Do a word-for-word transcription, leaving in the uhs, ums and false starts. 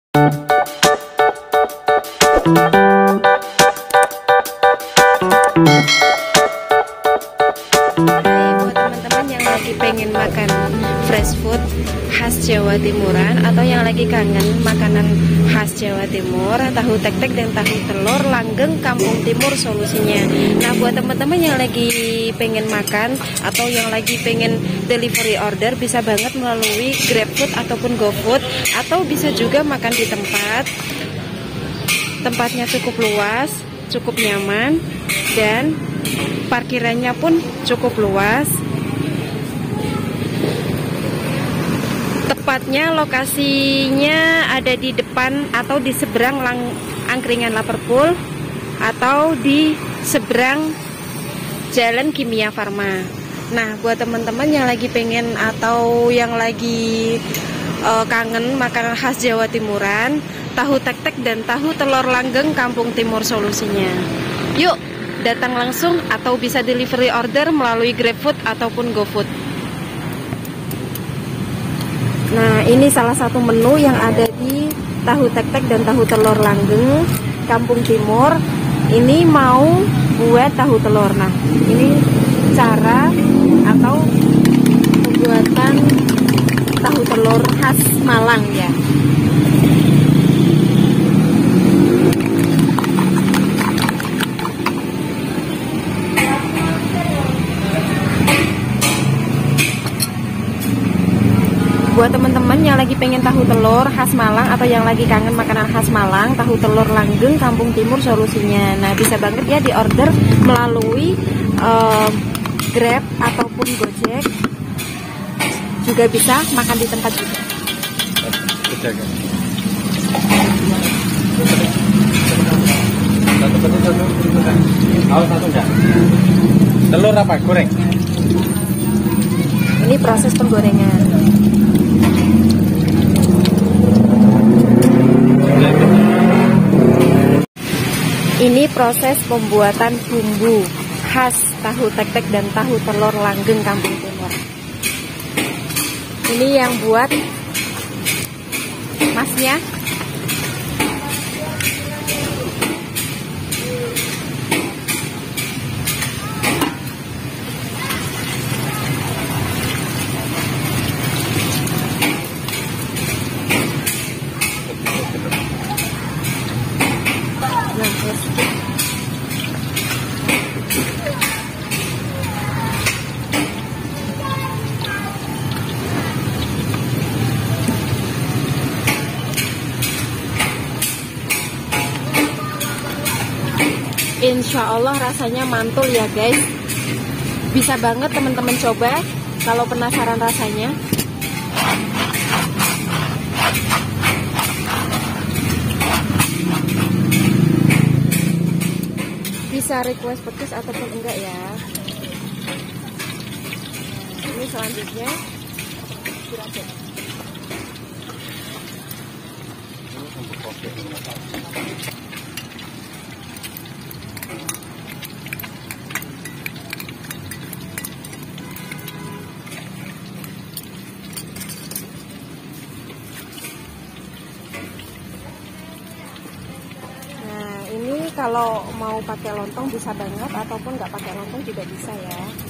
Buat teman-teman yang lagi pengen makan fresh food khas Jawa Timuran atau yang lagi kangen makanan khas Jawa Timur, tahu tek-tek dan tahu telur langgeng Kampung Timur solusinya. Nah, buat teman-teman yang lagi pengen makan atau yang lagi pengen delivery order, bisa banget melalui GrabFood ataupun GoFood, atau bisa juga makan di tempat. Tempatnya cukup luas, cukup nyaman, dan parkirannya pun cukup luas. Tepatnya lokasinya ada di depan atau di seberang lang angkringan Liverpool atau di seberang Jalan Kimia Farma. Nah, buat teman-teman yang lagi pengen atau yang lagi uh, kangen makanan khas Jawa Timuran, tahu tek-tek dan tahu telur langgeng Kampung Timur solusinya. Yuk, datang langsung atau bisa delivery order melalui GrabFood ataupun GoFood. Nah, ini salah satu menu yang ada di tahu tek-tek dan tahu telur langgeng Kampung Timur. Ini mau buat tahu telur. Nah, ini cara atau pembuatan tahu telur khas Malang ya. Buat teman-teman yang lagi pengen tahu telur khas Malang atau yang lagi kangen makanan khas Malang, tahu telur langgeng Kampung Timur solusinya. Nah, bisa banget ya di order melalui uh, Grab ataupun Gojek. Juga bisa makan di tempat juga. Telur apa? Goreng? Ini proses penggorengan. Ini proses pembuatan bumbu khas tahu tek-tek dan tahu telur langgeng Kampung Timur. Ini yang buat masnya. Insya Allah rasanya mantul ya guys. Bisa banget teman-teman coba kalau penasaran rasanya. Bisa request petis ataupun enggak ya. Nah, ini selanjutnya diracik. Kalau mau pakai lontong bisa banget, ataupun nggak pakai lontong juga bisa ya.